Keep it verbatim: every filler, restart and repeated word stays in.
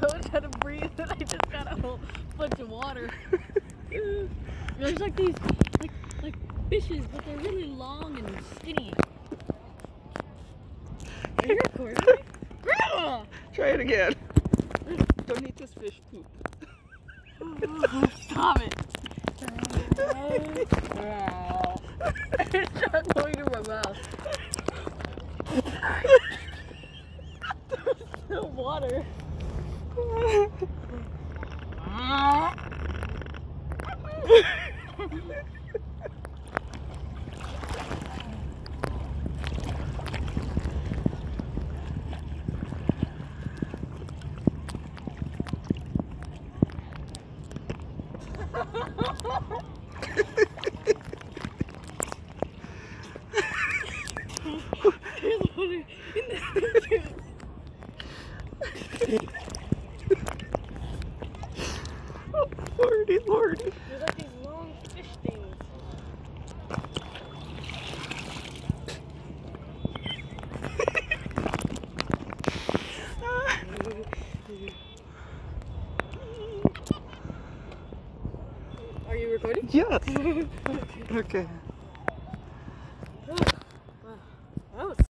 was trying to breathe and I just got a whole bunch of water. There's like these, like, like fishes, but they're really long and skinny. Are you recording me? Try it again. Don't eat this fish poop. Oh, stop it. It's not going to my mouth. There's still water. There's water in this thing too. Oh, lordy, lordy. There's like these long fish things. Are you recording? Yes. Okay.